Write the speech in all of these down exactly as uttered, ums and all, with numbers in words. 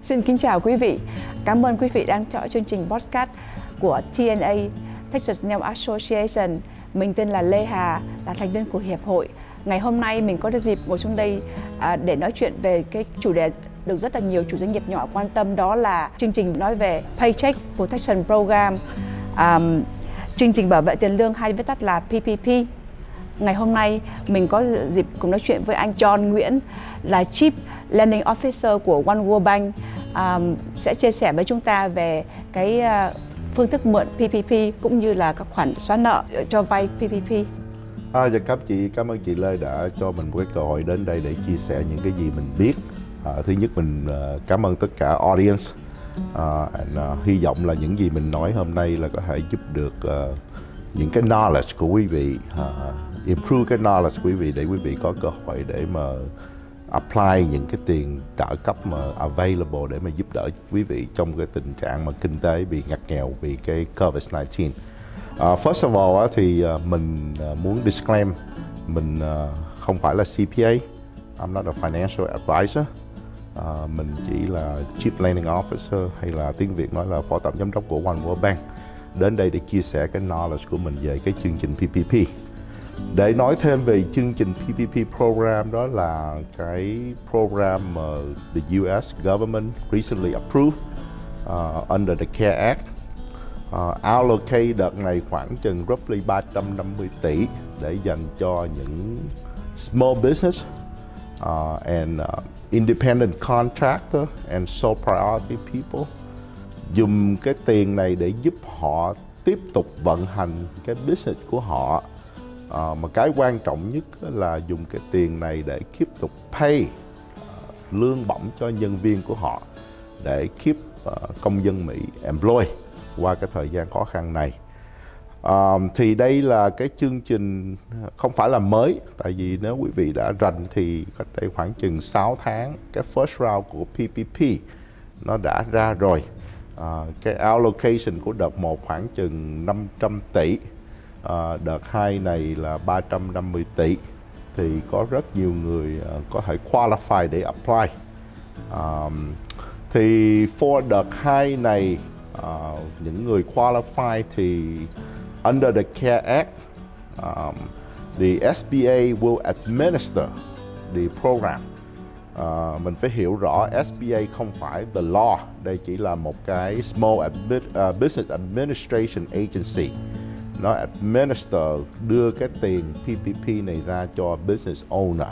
Xin kính chào quý vị. Cảm ơn quý vị đang dõi chương trình podcast của tê en a, Texas Nail Association. Mình tên là Lê Hà, là thành viên của hiệp hội. Ngày hôm nay mình có dịp ngồi xuống đây à, để nói chuyện về cái chủ đề được rất là nhiều chủ doanh nghiệp nhỏ quan tâm, đó là chương trình nói về Paycheck Protection Program, à, chương trình bảo vệ tiền lương hay viết tắt là pê pê pê. Ngày hôm nay mình có dịp cùng nói chuyện với anh John Nguyễn, là Chief Lending Officer của One World Bank, um, sẽ chia sẻ với chúng ta về cái uh, phương thức mượn pê pê pê cũng như là các khoản xóa nợ cho vay pê pê pê. À, dạ, cảm chị cảm ơn chị Lê đã cho mình một cái cơ hội đến đây để chia sẻ những cái gì mình biết. À, thứ nhất mình uh, cảm ơn tất cả audience. Uh, and, uh, hy vọng là những gì mình nói hôm nay là có thể giúp được uh, những cái knowledge của quý vị, uh, improve cái knowledge của quý vị để quý vị có cơ hội để mà apply những cái tiền trợ cấp mà available để mà giúp đỡ quý vị trong cái tình trạng mà kinh tế bị ngặt nghèo vì cái covid nineteen. Uh, first of all thì uh, mình uh, muốn disclaim mình uh, không phải là xê pê a, I'm not a financial advisor. Uh, mình chỉ là Chief Lending Officer, hay là tiếng Việt nói là phó tổng giám đốc của One World Bank, đến đây để chia sẻ cái knowledge của mình về cái chương trình pê pê pê. Để nói thêm về chương trình pê pê pê program, đó là cái program mà the u ét government recently approved uh, under the CARES Act. Uh, allocate đợt này khoảng chừng roughly ba trăm năm mươi tỷ để dành cho những small business uh, and uh, independent contractor and sole priority people, dùng cái tiền này để giúp họ tiếp tục vận hành cái business của họ. À, mà cái quan trọng nhất là dùng cái tiền này để tiếp tục pay uh, lương bổng cho nhân viên của họ, để keep uh, công dân Mỹ employed qua cái thời gian khó khăn này. Uh, thì đây là cái chương trình không phải là mới, tại vì nếu quý vị đã rành thì cách đây khoảng chừng sáu tháng cái first round của pê pê pê nó đã ra rồi. Uh, cái allocation của đợt một khoảng chừng năm trăm tỷ, uh, đợt hai này là ba trăm năm mươi tỷ, thì có rất nhiều người uh, có thể qualify để apply. Um, thì for đợt hai này, uh, những người qualify thì under the CARES Act, um, the ét bê a will administer the program. Uh, mình phải hiểu rõ ét bê a không phải the law, đây chỉ là một cái small admi uh, business administration agency. Nó administer, đưa cái tiền pê pê pê này ra cho business owner.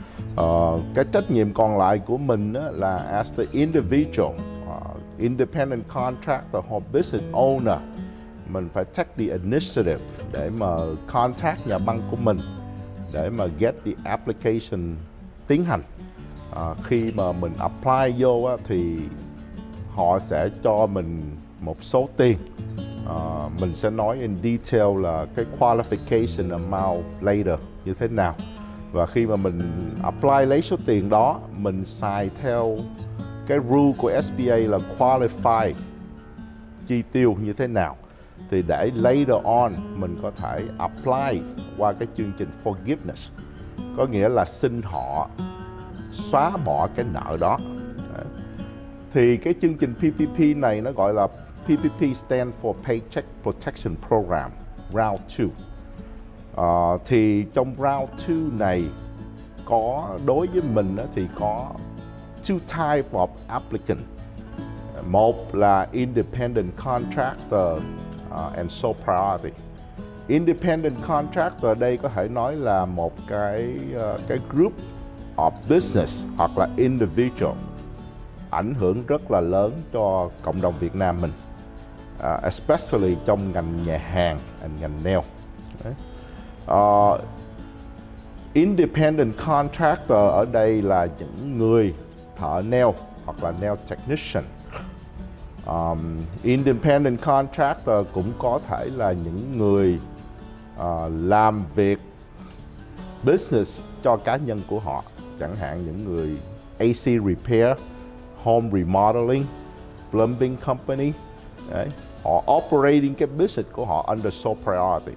Uh, cái trách nhiệm còn lại của mình á, là as the individual, uh, independent contractor hoặc business owner, mình phải take the initiative để mà contact nhà băng của mình để mà get the application tiến hành. À, khi mà mình apply vô á, thì họ sẽ cho mình một số tiền. À, mình sẽ nói in detail là cái qualification amount later như thế nào. Và khi mà mình apply lấy số tiền đó, mình xài theo cái rule của ét bê a là qualify chi tiêu như thế nào, thì để later on mình có thể apply qua cái chương trình forgiveness, có nghĩa là xin họ xóa bỏ cái nợ đó. Đấy. Thì cái chương trình pê pê pê này nó gọi là pê pê pê stand for Paycheck Protection Program Round two. Uh, thì trong Round two này có, đối với mình đó, thì có two type of applicant. Một là independent contractor uh, and sole priority. Independent contractor đây có thể nói là một cái uh, cái group of business hoặc là individual ảnh hưởng rất là lớn cho cộng đồng Việt Nam mình, uh, especially trong ngành nhà hàng, ngành nail. Uh, independent contractor ở đây là những người thợ nail hoặc là nail technician. Um, independent contractor cũng có thể là những người uh, làm việc business cho cá nhân của họ, chẳng hạn những người a xê repair, home remodeling, plumbing company. Đấy. Họ operating cái business của họ under sole priority.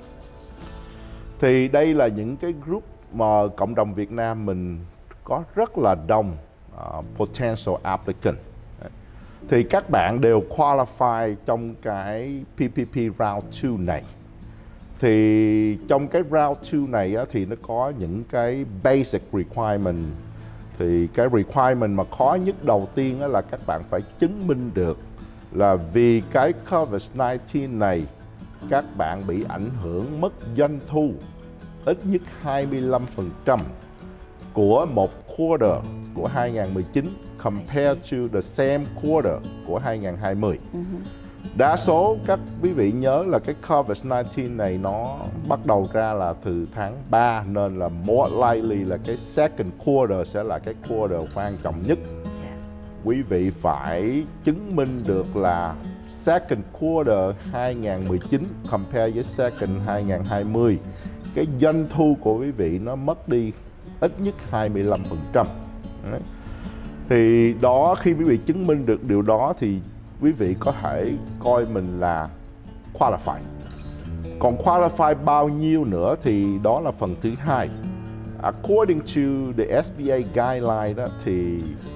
Thì đây là những cái group mà cộng đồng Việt Nam mình có rất là đông uh, potential applicant. thì các bạn đều qualify trong cái pê pê pê Round hai này. Thì trong cái Round hai này á, thì nó có những cái basic requirement. Thì cái requirement mà khó nhất đầu tiên á, là các bạn phải chứng minh được là vì cái covid mười chín này các bạn bị ảnh hưởng mất doanh thu ít nhất hai mươi lăm phần trăm của một quarter của hai nghìn mười chín compared to the same quarter của hai nghìn hai mươi. Đa số các quý vị nhớ là cái covid mười chín này nó bắt đầu ra là từ tháng ba, nên là more likely là cái second quarter sẽ là cái quarter quan trọng nhất. Quý vị phải chứng minh được là second quarter hai nghìn mười chín compare với second hai nghìn hai mươi, cái doanh thu của quý vị nó mất đi ít nhất hai mươi lăm phần trăm. Thì đó, khi quý vị chứng minh được điều đó thì quý vị có thể coi mình là qualify. Còn qualify bao nhiêu nữa thì đó là phần thứ hai. According to the ét bê a guideline đó, thì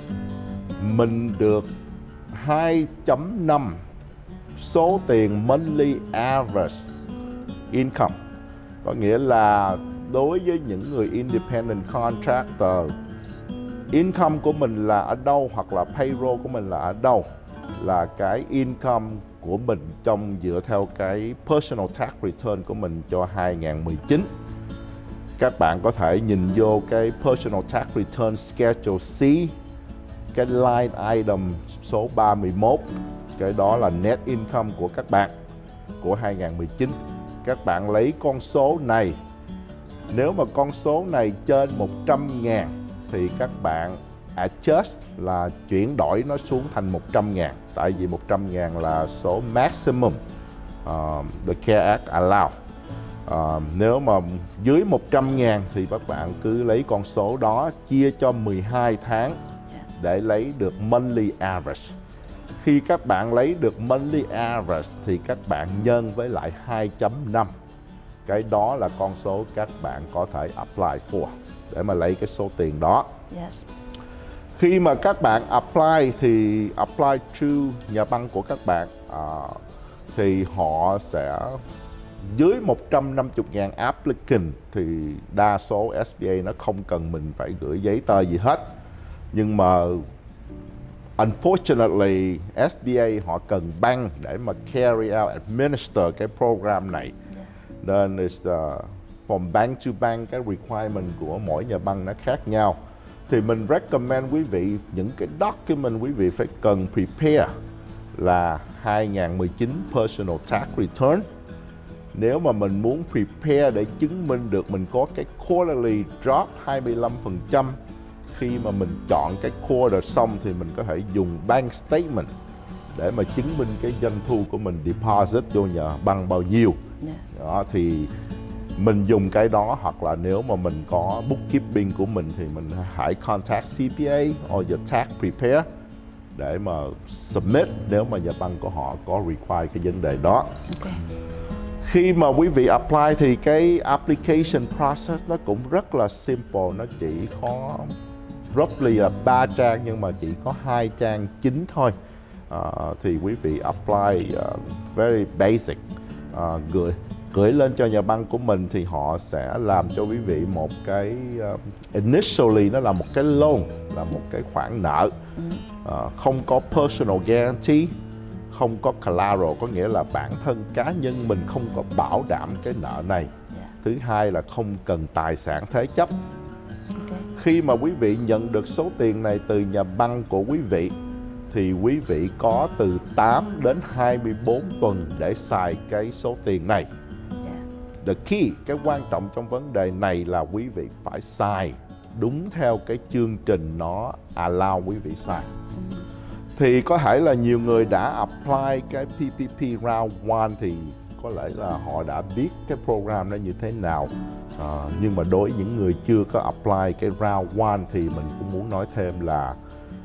mình được hai phẩy năm số tiền monthly average income. Có nghĩa là đối với những người independent contractor, income của mình là ở đâu hoặc là payroll của mình là ở đâu, là cái income của mình trong dựa theo cái personal tax return của mình cho hai nghìn mười chín. Các bạn có thể nhìn vô cái personal tax return schedule C, cái line item số ba mươi mốt, cái đó là net income của các bạn của hai nghìn mười chín. Các bạn lấy con số này, nếu mà con số này trên một trăm ngàn thì các bạn adjust là chuyển đổi nó xuống thành một trăm ngàn. Tại vì một trăm ngàn là số maximum uh, the CARE Act allow. Uh, nếu mà dưới một trăm ngàn thì các bạn cứ lấy con số đó chia cho mười hai tháng để lấy được monthly average. Khi các bạn lấy được monthly average thì các bạn nhân với lại hai phẩy năm. Cái đó là con số các bạn có thể apply for để mà lấy cái số tiền đó. Yes. Khi mà các bạn apply thì apply to nhà băng của các bạn uh, thì họ sẽ dưới một trăm năm mươi ngàn applicant thì đa số ét bê a nó không cần mình phải gửi giấy tờ gì hết. Nhưng mà unfortunately ét bê a họ cần băng để mà carry out administer cái program này. Nên it's, uh, from bank to bank cái requirement của mỗi nhà băng nó khác nhau. Thì mình recommend quý vị những cái document quý vị phải cần prepare là hai nghìn mười chín personal tax return. Nếu mà mình muốn prepare để chứng minh được mình có cái quarterly drop hai mươi lăm phần trăm khi mà mình chọn cái quarter xong thì mình có thể dùng bank statement để mà chứng minh cái doanh thu của mình deposit vô nhà băng bao nhiêu. Đó, thì mình dùng cái đó, hoặc là nếu mà mình có bookkeeping của mình thì mình hãy contact xê pê a or your tax preparer để mà submit nếu mà nhà băng của họ có require cái vấn đề đó. Okay. Khi mà quý vị apply thì cái application process nó cũng rất là simple, nó chỉ có roughly là ba trang nhưng mà chỉ có hai trang chính thôi. Uh, thì quý vị apply uh, very basic, uh, gửi gửi lên cho nhà băng của mình thì họ sẽ làm cho quý vị một cái uh, initially nó là một cái loan, là một cái khoản nợ, uh, không có personal guarantee, không có collateral, có nghĩa là bản thân cá nhân mình không có bảo đảm cái nợ này. Thứ hai là không cần tài sản thế chấp. Okay. Khi mà quý vị nhận được số tiền này từ nhà băng của quý vị thì quý vị có từ tám đến hai mươi bốn tuần để xài cái số tiền này. Yeah. The key, cái quan trọng trong vấn đề này là quý vị phải xài đúng theo cái chương trình nó allow quý vị xài. Mm. Thì có thể là nhiều người đã apply cái pê pê pê Round một thì có lẽ là họ đã biết cái program nó như thế nào. À, nhưng mà đối với những người chưa có apply cái Round một thì mình cũng muốn nói thêm là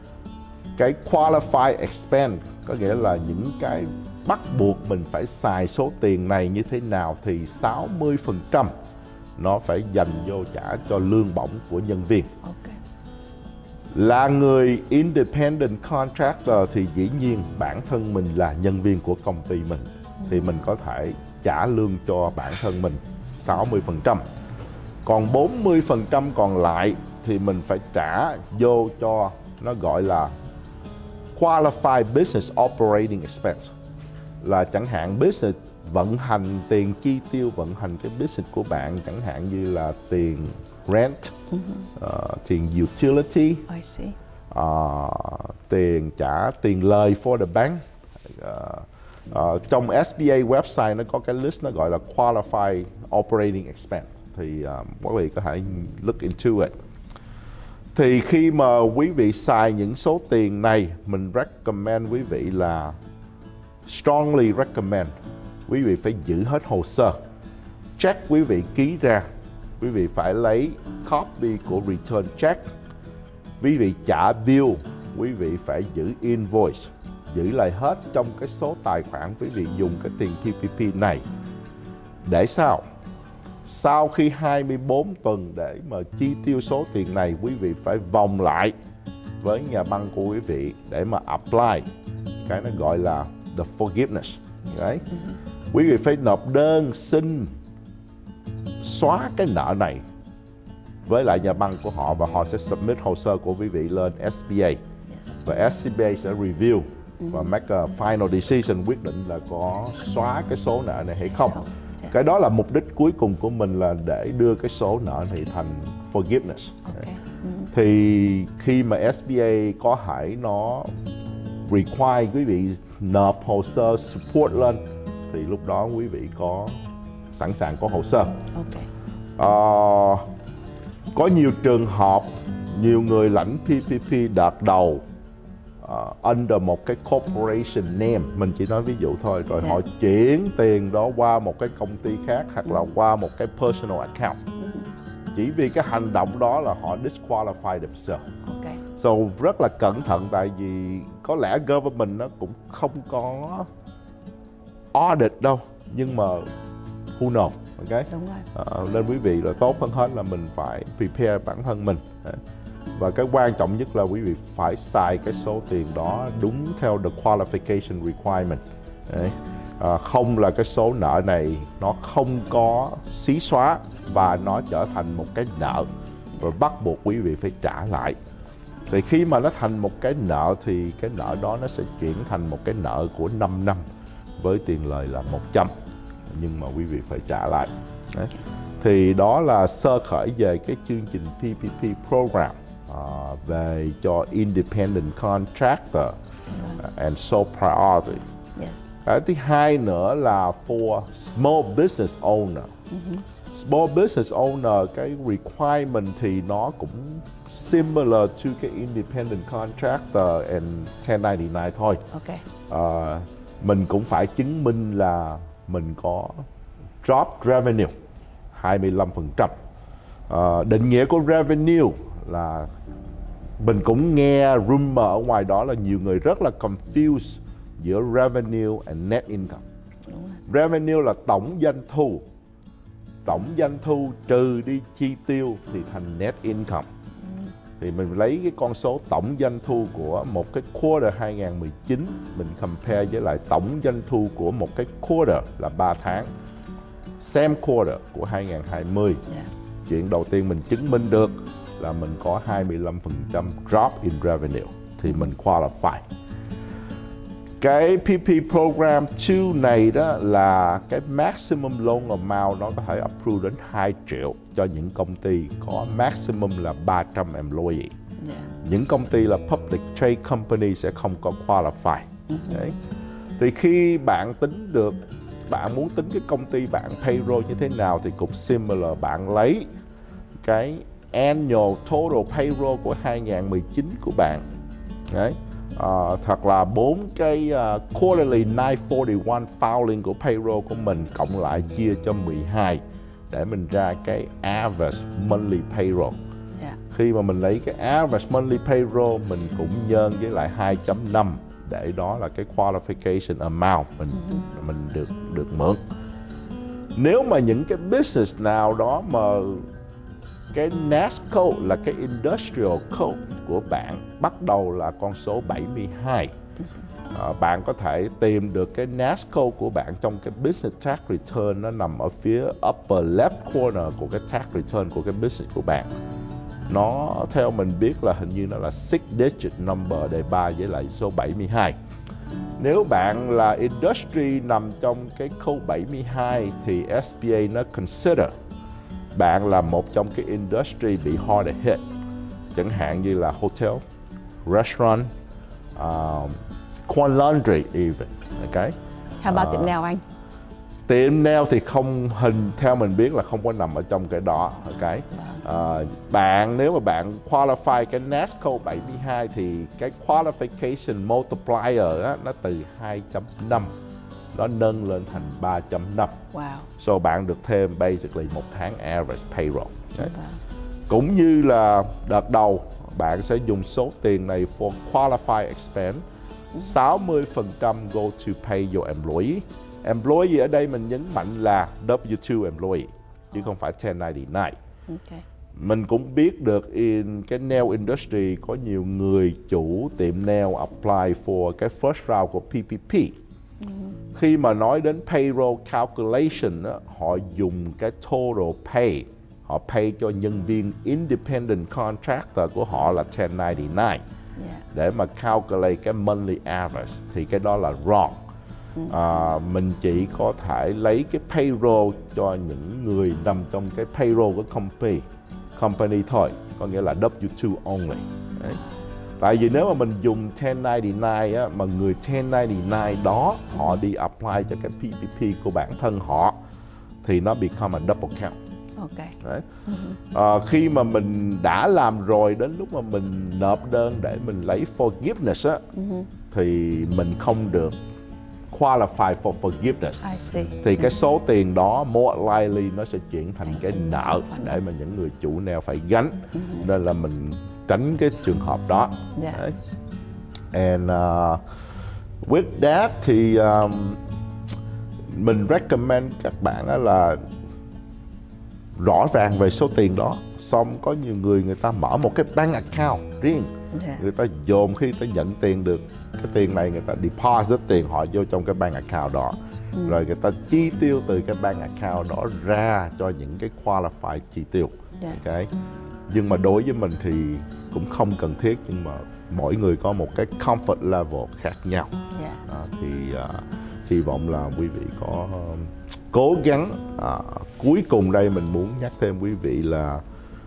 cái qualify expense, có nghĩa là những cái bắt buộc mình phải xài số tiền này như thế nào thì sáu mươi phần trăm nó phải dành vô trả cho lương bổng của nhân viên. Okay. Là người independent contractor thì dĩ nhiên bản thân mình là nhân viên của công ty mình, thì mình có thể trả lương cho bản thân mình sáu mươi phần trăm. Còn bốn mươi phần trăm còn lại thì mình phải trả vô cho nó gọi là Qualified Business Operating Expense. Là chẳng hạn business vận hành, tiền chi tiêu vận hành cái business của bạn, chẳng hạn như là tiền rent, uh-huh. uh, tiền utility, I see. Uh, tiền trả tiền lời for the bank. Uh, uh, trong ét bê a website nó có cái list nó gọi là Qualified Operating Expense, thì uh, quý vị có thể look into it. Thì khi mà quý vị xài những số tiền này, mình recommend quý vị là strongly recommend quý vị phải giữ hết hồ sơ. Check quý vị ký ra, quý vị phải lấy copy của return check. Quý vị trả bill, quý vị phải giữ invoice, giữ lại hết trong cái số tài khoản quý vị dùng cái tiền pê pê pê này. Để sao? Sau khi hai mươi bốn tuần để mà chi tiêu số tiền này, quý vị phải vòng lại với nhà băng của quý vị để mà apply cái nó gọi là the forgiveness. Right? Quý vị phải nộp đơn xin xóa cái nợ này với lại nhà băng của họ, và họ sẽ submit hồ sơ của quý vị lên ét bê a, và ét bê a sẽ review và make a final decision, quyết định là có xóa cái số nợ này hay không. Cái đó là mục đích cuối cùng của mình, là để đưa cái số nợ này thành forgiveness. Okay. Thì khi mà ét bê a có thể nó require quý vị nộp hồ sơ support lên, thì lúc đó quý vị có sẵn sàng có hồ sơ. Okay. Uh, có nhiều trường hợp, nhiều người lãnh pê pê pê đợt đầu uh, under một cái corporation name, mình chỉ nói ví dụ thôi, rồi yeah. họ chuyển tiền đó qua một cái công ty khác hoặc là qua một cái personal account. Chỉ vì cái hành động đó là họ disqualify themselves. Okay. So rất là cẩn thận, tại vì có lẽ government nó cũng không có audit đâu, nhưng mà who knows, ok? Đúng rồi. À, nên quý vị là tốt hơn hết là mình phải prepare bản thân mình. Và cái quan trọng nhất là quý vị phải xài cái số tiền đó đúng theo the qualification requirement. Đấy. À, không là cái số nợ này nó không có xí xóa và nó trở thành một cái nợ rồi bắt buộc quý vị phải trả lại. Thì khi mà nó thành một cái nợ thì cái nợ đó nó sẽ chuyển thành một cái nợ của năm năm với tiền lời là một trăm, nhưng mà quý vị phải trả lại. Đấy. Thì đó là sơ khởi về cái chương trình pê pê pê program uh, về cho independent contractor uh, and sole priority. Yes. Cái thứ hai nữa là for small business owner. Mm-hmm. Small business owner, cái requirement thì nó cũng similar to cái independent contractor and ten ninety-nine thôi. Okay. Uh, mình cũng phải chứng minh là mình có drop revenue hai mươi lăm phần trăm. Uh, định nghĩa của revenue là mình cũng nghe rumor ở ngoài đó là nhiều người rất là confused giữa revenue and net income. Revenue là tổng doanh thu. Tổng doanh thu trừ đi chi tiêu thì thành net income. Thì mình lấy cái con số tổng doanh thu của một cái quarter hai nghìn không trăm mười chín, mình compare với lại tổng doanh thu của một cái quarter là ba tháng, same quarter của hai nghìn không trăm hai mươi. Yeah. Chuyện đầu tiên mình chứng minh được là mình có hai mươi lăm phần trăm drop in revenue thì mình qualify. Cái pê pê program hai này đó là cái maximum loan amount nó có thể approve đến hai triệu cho những công ty có maximum là ba trăm employee. Yeah. Những công ty là public trade company sẽ không có qualify. Mm-hmm. Đấy. Thì khi bạn tính được, bạn muốn tính cái công ty bạn payroll như thế nào thì cũng similar, bạn lấy cái annual total payroll của hai nghìn không trăm mười chín của bạn. Đấy. Uh, thật là bốn cái uh, quarterly chín bốn một filing của payroll của mình cộng lại chia cho mười hai để mình ra cái average monthly payroll. Yeah. Khi mà mình lấy cái average monthly payroll mình cũng nhân với lại hai chấm năm để đó là cái qualification amount mình mm-hmm. mình được được mượn. Nếu mà những cái business nào đó mà cái N A S code là cái Industrial Code của bạn bắt đầu là con số bảy mươi hai. À, bạn có thể tìm được cái N A S code của bạn trong cái Business Tax Return, nó nằm ở phía upper left corner của cái Tax Return của cái business của bạn. Nó theo mình biết là hình như nó là six digit number đề ba với lại số bảy mươi hai. Nếu bạn là industry nằm trong cái code bảy mươi hai thì S B A nó consider bạn là một trong cái industry bị hard hit, chẳng hạn như là hotel, restaurant, uh, Quan laundry even, okay? How about uh, tiệm nail anh? Tiệm nail thì không, hình theo mình biết là không có nằm ở trong cái đó, okay? Uh, bạn nếu mà bạn qualify cái N A S code bảy mươi hai thì cái qualification multiplier á, nó từ hai chấm năm nó nâng lên thành ba chấm năm. Wow. So bạn được thêm basically một tháng average payroll. Okay? Wow. Cũng như là đợt đầu bạn sẽ dùng số tiền này for qualified expense. sáu mươi phần trăm go to pay your employee. Employee ở đây mình nhấn mạnh là W two employee chứ không phải ten ninety-nine. Okay. Mình cũng biết được in cái nail industry có nhiều người chủ tiệm nail apply for cái first round của P P P. Mm-hmm. Khi mà nói đến payroll calculation, họ dùng cái total pay. Họ pay cho nhân viên independent contractor của họ là ten ninety-nine. Yeah. Để mà calculate cái monthly average thì cái đó là wrong. Mm. À, mình chỉ có thể lấy cái payroll cho những người nằm trong cái payroll của company, company thôi, có nghĩa là W two only. Đấy. Tại vì nếu mà mình dùng ten ninety-nine á, mà người ten ninety-nine đó họ đi apply cho cái P P P của bản thân họ thì nó become a double count. Okay. Đấy. À, khi mà mình đã làm rồi, đến lúc mà mình nộp đơn để mình lấy forgiveness á, uh-huh. thì mình không được qualify for forgiveness. I see. Thì cái số tiền đó more likely nó sẽ chuyển thành cái nợ để mà những người chủ nail phải gánh. Uh-huh. Nên là mình tránh cái trường hợp đó. Yeah. Đấy. And uh, with that thì um, mình recommend các bạn là rõ ràng về số tiền đó. Xong có nhiều người người ta mở một cái bank account riêng. Yeah. Người ta dồn khi ta nhận tiền được cái tiền này, người ta deposit tiền họ vô trong cái bank account đó. Mm. Rồi người ta chi tiêu từ cái bank account đó ra cho những cái qualified chi tiêu. Yeah. Okay. Nhưng mà đối với mình thì cũng không cần thiết, nhưng mà mỗi người có một cái comfort level khác nhau. Yeah. À, thì uh, hy vọng là quý vị có uh, cố gắng. À, cuối cùng đây mình muốn nhắc thêm quý vị là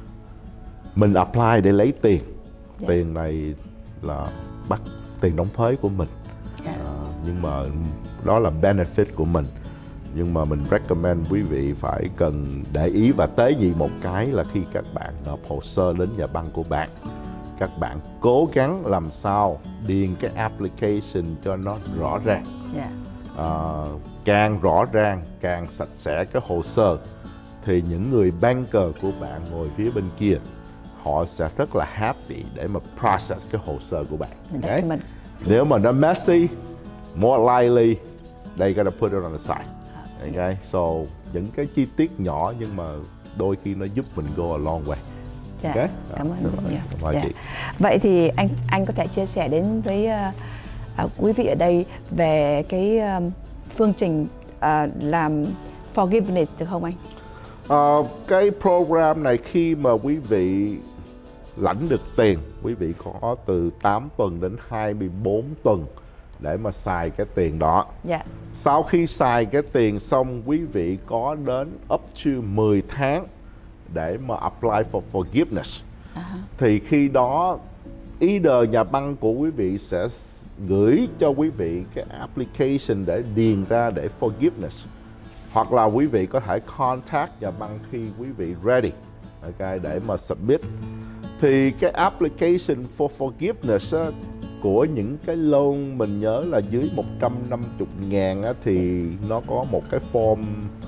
mình apply để lấy tiền. Yeah. Tiền này là bắt tiền đóng thuế của mình. Yeah. À, nhưng mà đó là benefit của mình. Nhưng mà mình recommend quý vị phải cần để ý và tế nhị một cái là khi các bạn nộp hồ sơ đến nhà băng của bạn, các bạn cố gắng làm sao điền cái application cho nó rõ ràng. Yeah. À, càng rõ ràng, càng sạch sẽ cái hồ sơ thì những người banker của bạn ngồi phía bên kia họ sẽ rất là happy để mà process cái hồ sơ của bạn. Okay? Nếu mà nó messy, more likely they gotta put it on the side. Okay? So những cái chi tiết nhỏ nhưng mà đôi khi nó giúp mình go a long way. Dạ, okay? Cảm ơn rất nhiều. Cảm ơn dạ. chị. Vậy thì anh anh có thể chia sẻ đến với uh, uh, quý vị ở đây về cái uh, phương trình uh, làm forgiveness được không anh? Uh, cái program này khi mà quý vị lãnh được tiền, quý vị có từ tám tuần đến hai mươi bốn tuần để mà xài cái tiền đó. Yeah. Sau khi xài cái tiền xong, quý vị có đến up to mười tháng để mà apply for forgiveness. Uh-huh. Thì khi đó either nhà băng của quý vị sẽ gửi cho quý vị cái application để điền ra để forgiveness, hoặc là quý vị có thể contact nhà băng khi quý vị ready, okay, để mà submit. Thì cái application for forgiveness á, của những cái loan mình nhớ là dưới một trăm năm mươi ngàn á, thì nó có một cái form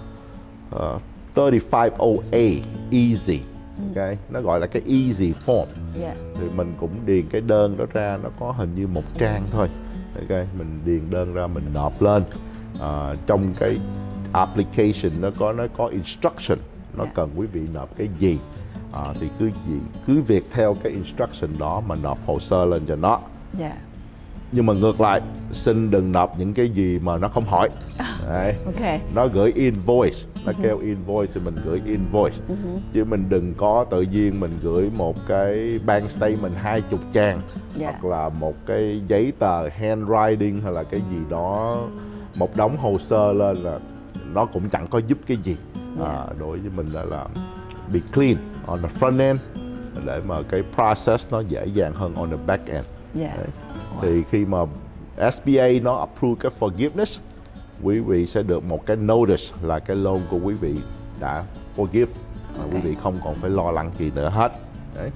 uh, thirty-five oh A easy, okay? Nó gọi là cái easy form. Yeah. Thì mình cũng điền cái đơn đó ra, nó có hình như một trang thôi, okay? Mình điền đơn ra, mình nộp lên. Uh, trong cái application nó có nó có instruction, nó yeah. cần quý vị nộp cái gì. à, thì cứ gì cứ việc theo cái instruction đó mà nộp hồ sơ lên cho nó. Dạ. Nhưng mà ngược lại, xin đừng nộp những cái gì mà nó không hỏi. Đấy. Ok. Nó gửi invoice, nó uh-huh. kêu invoice thì mình gửi invoice. Uh-huh. Chứ mình đừng có tự nhiên mình gửi một cái bank statement hai chục trang, yeah. hoặc là một cái giấy tờ handwriting hay là cái gì đó, một đống hồ sơ lên là nó cũng chẳng có giúp cái gì. Yeah. À, đối với mình là, là be clean on the front end để mà cái process nó dễ dàng hơn on the back end. Yeah. Wow. Thì khi mà ét bê a nó approve cái forgiveness, quý vị sẽ được một cái notice là cái loan của quý vị đã forgive, mà okay. quý vị không còn phải lo lắng gì nữa hết. Đấy.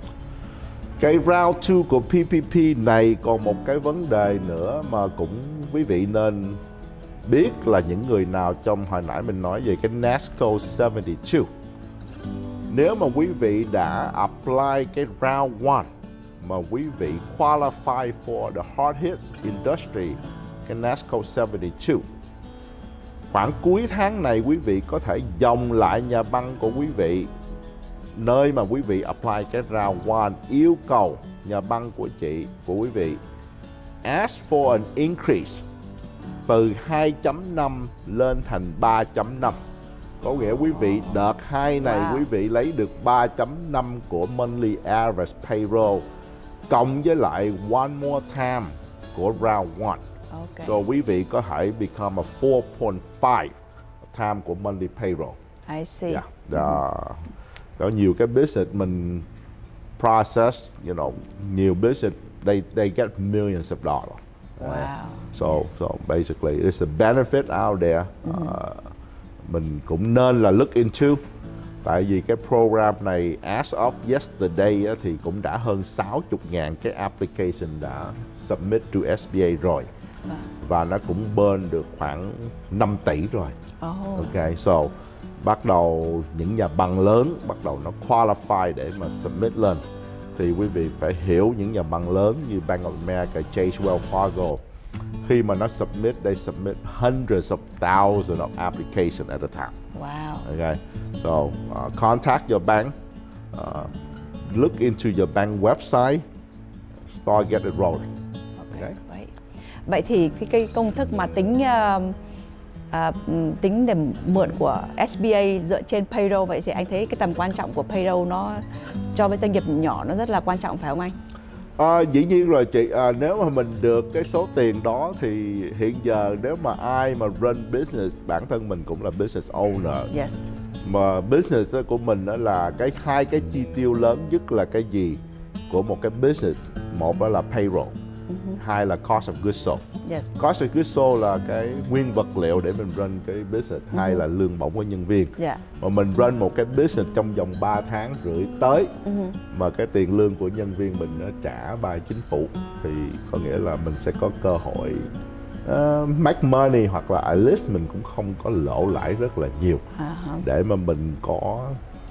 Cái round two của pê pê pê này còn một cái vấn đề nữa mà cũng quý vị nên biết là những người nào trong hồi nãy mình nói về cái NASCO bảy mươi hai. Nếu mà quý vị đã apply cái round one mà quý vị qualify for the hard hits industry, cái NASCO bảy mươi hai, khoảng cuối tháng này quý vị có thể dòng lại nhà băng của quý vị, nơi mà quý vị apply cái round one, yêu cầu nhà băng của chị, của quý vị ask for an increase từ hai chấm năm lên thành ba chấm năm. Có nghĩa quý vị đợt hai này wow. quý vị lấy được ba chấm năm của monthly average payroll cộng với lại one more time của round one. Okay. So quý vị có thể become a four point five time của monthly payroll. I see. Yeah. Uh, có nhiều cái business mình process, you know, nhiều business they they get millions of dollars. Wow. Uh, so so basically it's a benefit out there. Mm-hmm. Uh, mình cũng nên là look into. Tại vì cái program này as of yesterday á, thì cũng đã hơn sáu mươi ngàn cái application đã submit to ét bê a rồi. À. Và nó cũng burn được khoảng năm tỷ rồi. Oh. Ok, so bắt đầu những nhà băng lớn bắt đầu nó qualify để mà submit lên. Thì quý vị phải hiểu những nhà băng lớn như Bank of America, Chase, Wells Fargo, khi mà nó submit, they submit hundreds of thousands of applications at a time. Wow. Okay, so uh, contact your bank, uh, look into your bank website, start get it rolling. Okay. Okay. Vậy thì cái, cái công thức mà tính uh, uh, tính để mượn của ét bê a dựa trên payroll, vậy thì anh thấy cái tầm quan trọng của payroll nó cho với doanh nghiệp nhỏ nó rất là quan trọng phải không anh? À, dĩ nhiên rồi chị, à, nếu mà mình được cái số tiền đó thì hiện giờ nếu mà ai mà run business, bản thân mình cũng là business owner. Yes. Mà business của mình đó là cái hai cái chi tiêu lớn nhất là cái gì của một cái business? Một đó là payroll, uh-huh. hai là cost of goods sold. Yes. Cost of goods sold là cái nguyên vật liệu để mình run cái business, uh-huh. hai là lương bổng của nhân viên. Yeah. Mà mình run một cái business trong vòng ba tháng rưỡi tới, uh-huh. mà cái tiền lương của nhân viên mình nó trả by chính phủ, thì có nghĩa là mình sẽ có cơ hội uh, make money, hoặc là at least mình cũng không có lỗ lãi rất là nhiều, uh-huh. để mà mình có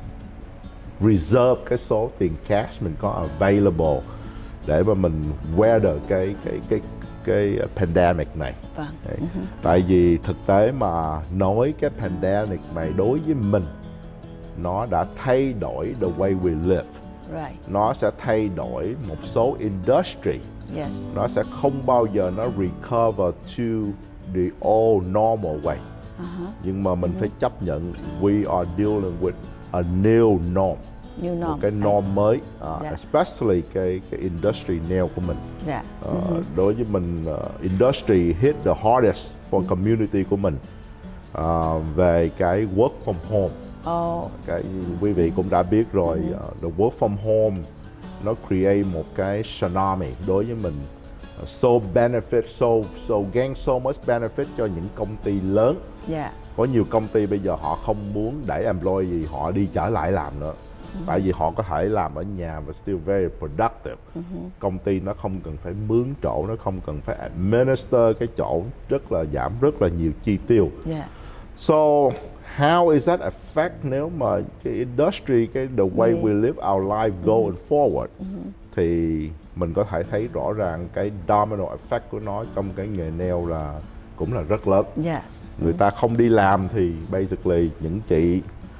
reserve cái số tiền cash mình có available để mà mình weather cái cái cái cái pandemic này. Vâng. Uh-huh. Tại vì thực tế mà nói cái pandemic này đối với mình nó đã thay đổi the way we live. Right. Nó sẽ thay đổi một số industry. Yes. Nó sẽ không bao giờ nó recover to the old normal way. Uh-huh. Nhưng mà mình uh-huh. phải chấp nhận we are dealing with a new norm. New norm. Một cái norm mới, uh, yeah. especially cái cái industry nail của mình. Yeah. Uh, mm-hmm. Đối với mình, uh, industry hit the hardest for mm-hmm. community của mình uh, về cái work from home. Oh. Cái quý vị cũng đã biết rồi, mm-hmm. uh, the work from home nó create một cái tsunami đối với mình. Uh, so benefit, so so gain so much benefit cho những công ty lớn. Yeah. Có nhiều công ty bây giờ họ không muốn đẩy employee gì họ đi trở lại làm nữa. Uh-huh. Tại vì họ có thể làm ở nhà và still very productive. Uh-huh. Công ty nó không cần phải mướn chỗ, nó không cần phải administer cái chỗ, rất là giảm rất là nhiều chi tiêu. Yeah. So how is that affect nếu mà cái industry, cái the way yeah. we live our life going uh-huh. forward, uh-huh. thì mình có thể thấy rõ ràng cái domino effect của nó trong cái nghề nail là cũng là rất lớn. Yeah. Người ta không đi làm thì basically những chị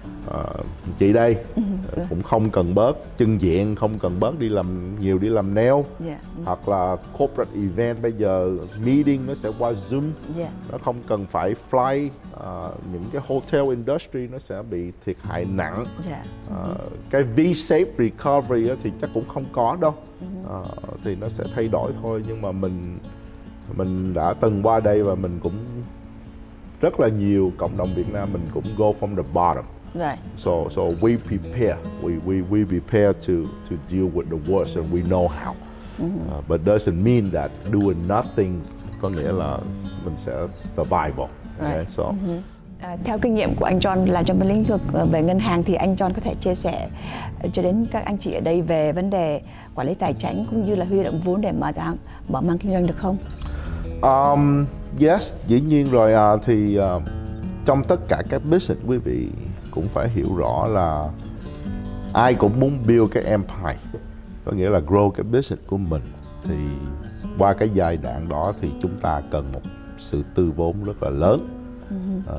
uh, chị đây uh, cũng không cần bớt chân diện, không cần bớt đi làm nhiều đi làm nail, yeah. hoặc là corporate event bây giờ meeting nó sẽ qua Zoom, yeah. nó không cần phải fly. Uh, những cái hotel industry nó sẽ bị thiệt hại nặng, yeah. uh, cái V-shape recovery thì chắc cũng không có đâu, uh, thì nó sẽ thay đổi thôi. Nhưng mà mình mình đã từng qua đây và mình cũng rất là nhiều cộng đồng Việt Nam mình cũng go from the bottom. Right. So so we prepare, we we we prepare to to deal with the worst and we know how. Mm-hmm. uh, but doesn't mean that doing nothing có nghĩa là mình sẽ survival. Okay, right. So. Mm-hmm. À, theo kinh nghiệm của anh John làm trong lĩnh vực về ngân hàng thì anh John có thể chia sẻ cho đến các anh chị ở đây về vấn đề quản lý tài chính cũng như là huy động vốn để mở ra mở mang kinh doanh được không? Um, yes, dĩ nhiên rồi. À, thì uh, trong tất cả các business quý vị cũng phải hiểu rõ là ai cũng muốn build cái empire, có nghĩa là grow cái business của mình. Thì qua cái giai đoạn đó thì chúng ta cần một sự tư vốn rất là lớn. Uh,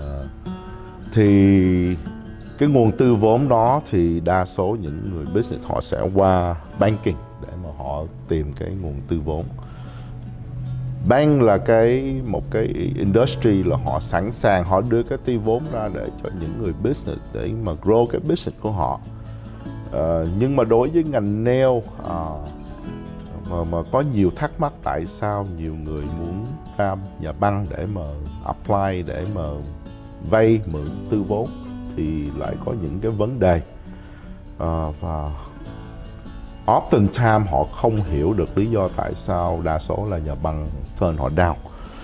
thì cái nguồn tư vốn đó thì đa số những người business họ sẽ qua banking để mà họ tìm cái nguồn tư vốn. Bank là cái một cái industry là họ sẵn sàng họ đưa cái tư vốn ra để cho những người business để mà grow cái business của họ. Uh, nhưng mà đối với ngành nail uh, mà, mà có nhiều thắc mắc tại sao nhiều người muốn ra nhà băng để mà apply, để mà vay mượn tư vốn thì lại có những cái vấn đề, uh, và often time họ không hiểu được lý do tại sao đa số là nhà băng turn họ down.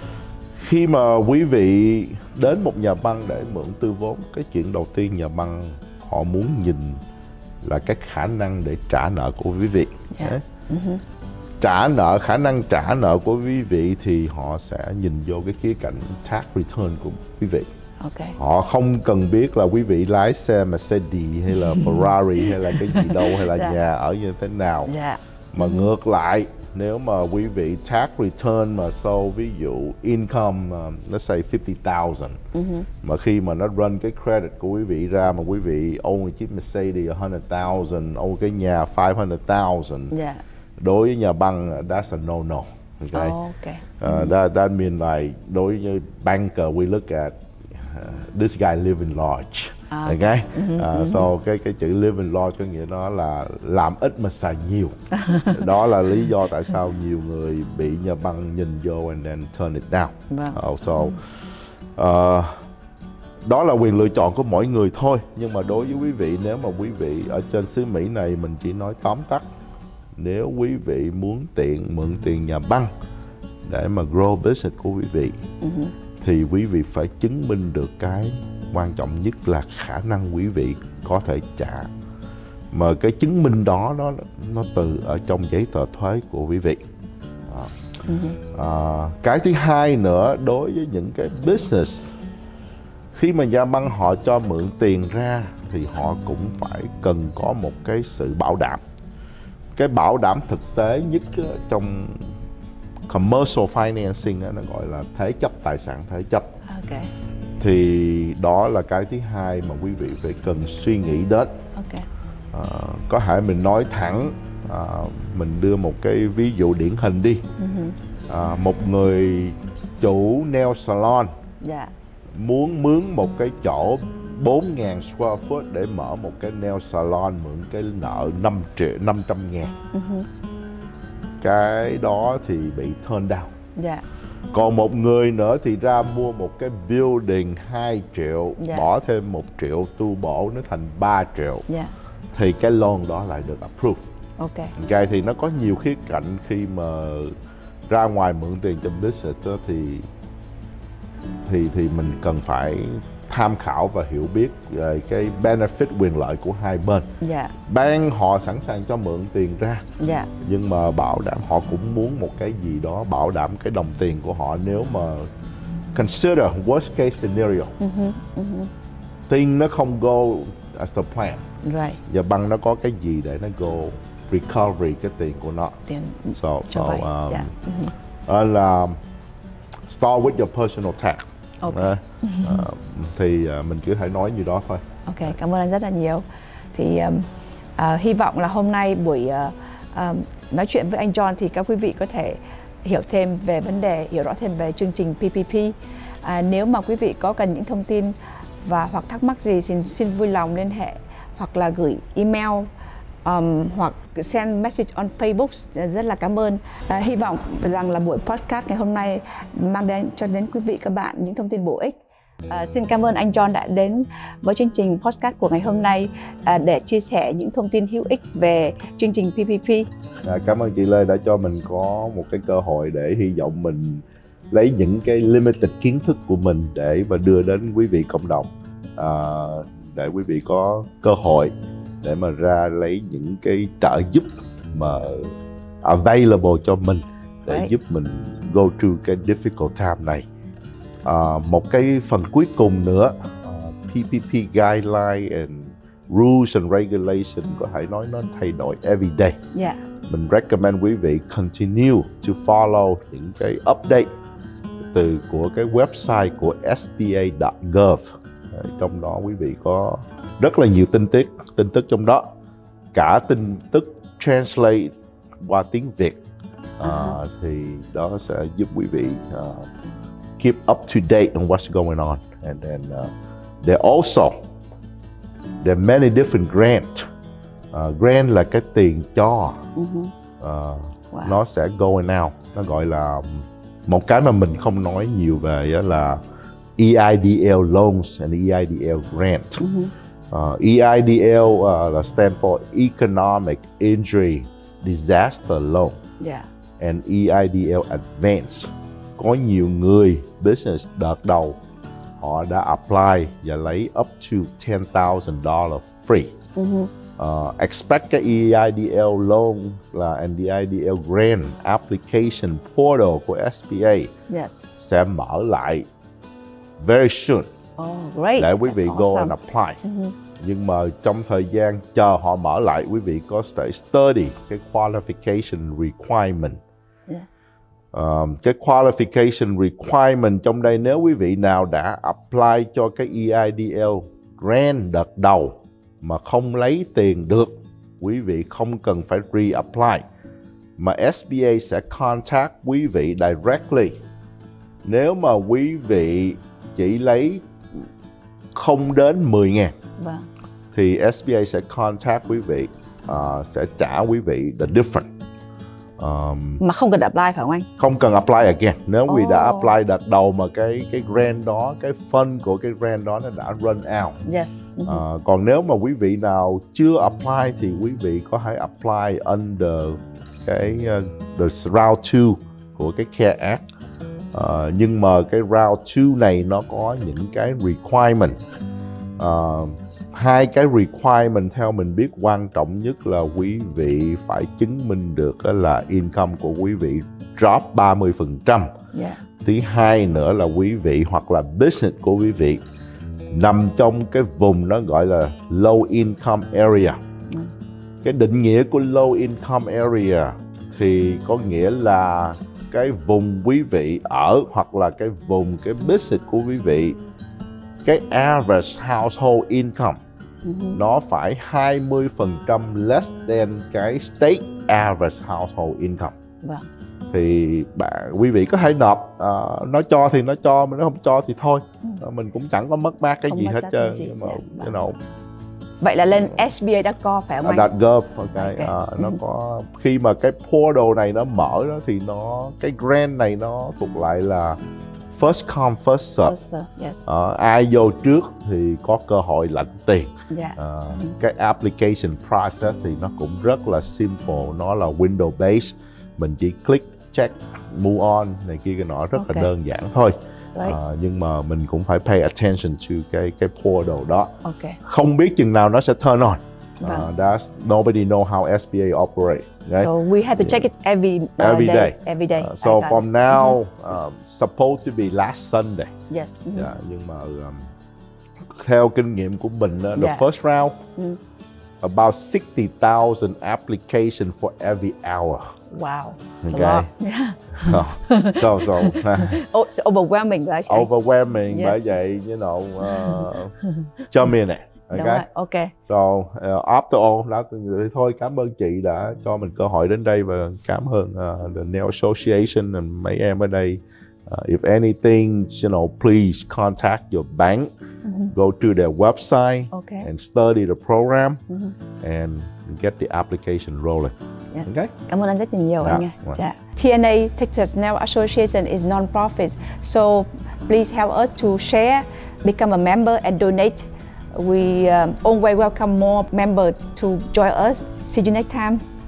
Khi mà quý vị đến một nhà băng để mượn tư vốn, cái chuyện đầu tiên nhà băng họ muốn nhìn là cái khả năng để trả nợ của quý vị. Yeah. Okay? Mm-hmm. Trả nợ, khả năng trả nợ của quý vị thì họ sẽ nhìn vô cái khía cạnh tax return của quý vị. Okay. Họ không cần biết là quý vị lái xe Mercedes hay là Ferrari hay là cái gì đâu, hay là yeah. nhà ở như thế nào. Yeah. Mà mm-hmm. ngược lại, nếu mà quý vị tax return mà so ví dụ income uh, let's say fifty thousand, mm-hmm. mà khi mà nó run cái credit của quý vị ra mà quý vị own một chiếc Mercedes one hundred thousand, own cái nhà five hundred thousand, yeah. đối với nhà băng that's a no no. Okay. Oh, okay. Uh, mm-hmm. that that mean like đối với banker we look at uh, this guy living large. Ah, okay. Mm-hmm. Uh, so cái cái chữ living large có nghĩa đó là làm ít mà xài nhiều. Đó là lý do tại sao nhiều người bị nhà băng nhìn vô and then turn it down. Wow. Uh, so uh, đó là quyền lựa chọn của mỗi người thôi. Nhưng mà đối với quý vị, nếu mà quý vị ở trên xứ Mỹ này, mình chỉ nói tóm tắt, nếu quý vị muốn tiện mượn tiền nhà băng để mà grow business của quý vị, mm-hmm. thì quý vị phải chứng minh được cái quan trọng nhất là khả năng quý vị có thể trả. Mà cái chứng minh đó nó nó từ ở trong giấy tờ thuế của quý vị. À, mm-hmm. à, cái thứ hai nữa, đối với những cái business, khi mà nhà băng họ cho mượn tiền ra thì họ cũng phải cần có một cái sự bảo đảm. Cái bảo đảm thực tế nhất trong commercial financing nó gọi là thế chấp tài sản thế chấp. Okay. Thì đó là cái thứ hai mà quý vị phải cần suy nghĩ đến. Okay. À, có thể mình nói thẳng, à, mình đưa một cái ví dụ điển hình đi. Mm-hmm. À, một người chủ nail salon, yeah. muốn mướn một cái chỗ bốn nghìn square foot để mở một cái nail salon, mượn cái nợ năm triệu năm trăm ngàn. Mm-hmm. Cái đó thì bị turn down. Yeah. Còn một người nữa thì ra mua một cái building hai triệu, yeah. bỏ thêm một triệu tu bổ nó thành ba triệu, yeah. thì cái loan đó lại được approve. Okay. Okay, thì nó có nhiều khía cạnh khi mà ra ngoài mượn tiền trong business đó, thì thì thì mình cần phải tham khảo và hiểu biết về cái benefit, quyền lợi của hai bên. Yeah. Bank họ sẵn sàng cho mượn tiền ra, yeah. nhưng mà bảo đảm họ cũng muốn một cái gì đó bảo đảm cái đồng tiền của họ nếu mà consider worst case scenario. Mm-hmm. Mm-hmm. Thing nó không go as the plan. Right. Và băng nó có cái gì để nó go recovery cái tiền của nó. Tiền so, so um, yeah. mm-hmm. là start with your personal tax. Okay. Uh, uh, thì uh, mình cứ thể nói như đó thôi. Ok, cảm ơn anh rất là nhiều. Thì um, uh, hy vọng là hôm nay buổi uh, um, nói chuyện với anh John thì các quý vị có thể hiểu thêm về vấn đề, hiểu rõ thêm về chương trình pê pê pê. À, nếu mà quý vị có cần những thông tin và hoặc thắc mắc gì xin xin vui lòng liên hệ hoặc là gửi email um, hoặc send message on Facebook. Rất là cảm ơn. À, hy vọng rằng là buổi podcast ngày hôm nay mang đến cho đến quý vị các bạn những thông tin bổ ích. À, xin cảm ơn anh John đã đến với chương trình podcast của ngày hôm nay à, để chia sẻ những thông tin hữu ích về chương trình pê pê pê. À, cảm ơn chị Lê đã cho mình có một cái cơ hội để hy vọng mình lấy những cái limited kiến thức của mình để mà đưa đến quý vị cộng đồng, à, để quý vị có cơ hội để mà ra lấy những cái trợ giúp mà available cho mình để Right. giúp mình go through cái difficult time này. À, một cái phần cuối cùng nữa, uh, pê pê pê guideline and rules and regulation có thể nói nó thay đổi every day. Yeah. Mình recommend quý vị continue to follow những cái update từ của cái website của S B A dot gov. Trong đó quý vị có rất là nhiều tin tức, tin tức trong đó, cả tin tức translate qua tiếng Việt. Uh, thì đó sẽ giúp quý vị uh, keep up to date on what's going on. And then uh, there also there are many different grants. Uh, grant là cái tiền cho, Uh-huh. uh, Wow. nó sẽ going out. Nó gọi là một cái mà mình không nói nhiều về á là E I D L loans and E I D L grant. Uh-huh. Uh, E I D L uh, là stand for Economic Injury Disaster Loan Yeah. and E I D L advance. Có nhiều người business đợt đầu họ đã apply và lấy up to ten thousand dollars free. Uh-huh. Uh, expect cái E I D L loan là and E I D L grant application portal của S B A Yes. sẽ mở lại very soon Oh, great. để quý vị That's go awesome. and apply. Uh-huh. Nhưng mà trong thời gian chờ họ mở lại, quý vị có thể study cái qualification requirement. Yeah. Um, cái qualification requirement trong đây, nếu quý vị nào đã apply cho cái E I D L grant đợt đầu mà không lấy tiền được, quý vị không cần phải re-apply, mà S B A sẽ contact quý vị directly. Nếu mà quý vị chỉ lấy không đến mười ngàn Vâng. thì S B A sẽ contact quý vị, uh, sẽ trả quý vị the difference. Um, Mà không cần apply phải không anh? không cần apply again. Nếu quý vị đã Oh. apply đợt đầu mà cái cái grant đó, cái fund của cái grant đó nó đã run out. Yes. Uh-huh. Uh, còn nếu mà quý vị nào chưa apply thì quý vị có thể apply under cái uh, the round two của cái CARE Act. Uh, nhưng mà cái round two này nó có những cái requirement. Uh, hai cái requirement theo mình biết quan trọng nhất là quý vị phải chứng minh được là income của quý vị drop ba mươi phần trăm. Yeah. Thứ hai nữa là quý vị hoặc là business của quý vị nằm trong cái vùng nó gọi là low income area. Ừ. Cái định nghĩa của low income area thì có nghĩa là cái vùng quý vị ở hoặc là cái vùng cái business của quý vị, cái average household income Uh-huh. nó phải hai mươi phần trăm less than cái state average household income. Vâng. Thì bạn quý vị có thể nộp, uh, nó cho thì nó cho, mà nó không cho thì thôi. Uh, mình cũng chẳng có mất mát cái Không gì mất hết mát trơn. cái gì, Nhưng mà dạ, you vâng. know, Vậy là lên S B A dot gov phải không anh? .gov, okay. Ok. Uh, nó có khi mà cái portal này nó mở đó thì nó cái grant này nó thuộc lại là first come first serve. Yes, sir. Yes. Uh, ai vô trước thì có cơ hội lãnh tiền. Yeah. Uh, cái application process thì nó cũng rất là simple, nó là window based, mình chỉ click check move on này kia cái nọ, rất Ok. là đơn giản thôi. Right. Uh, nhưng mà mình cũng phải pay attention to cái cái portal đó. Ok. Không biết chừng nào nó sẽ turn on. Vâng. Uh, that's nobody know how S B A operate. Right? So we have to check it every uh, Every day. day. Every day. Uh, so I got from it. now, um, supposed to be last Sunday. Yes. Mhm. Yeah, nhưng mà um, theo kinh nghiệm của mình, uh, the Yeah. first round, Mm. about sixty thousand application for every hour. Wow. It's Okay. a lot. Yeah. so, so Oh, it's overwhelming, right? overwhelming. Yes. Bởi vậy, you know, uh, cho minute. Đúng rồi, ok. So uh, after all, đó, thì thôi cảm ơn chị đã cho mình cơ hội đến đây và cảm ơn uh, the Nail Association and mấy em ở đây. Uh, if anything, you know, please contact your bank. Mm-hmm. Go to their website okay. and study the program mm-hmm. and get the application rolling. Yeah. Okay? Cảm ơn anh rất là nhiều Yeah. anh nha. Right. Yeah. T N A Texas Nail Association is non-profit, so please help us to share, become a member and donate. We um, always welcome more members to join us. See you next time.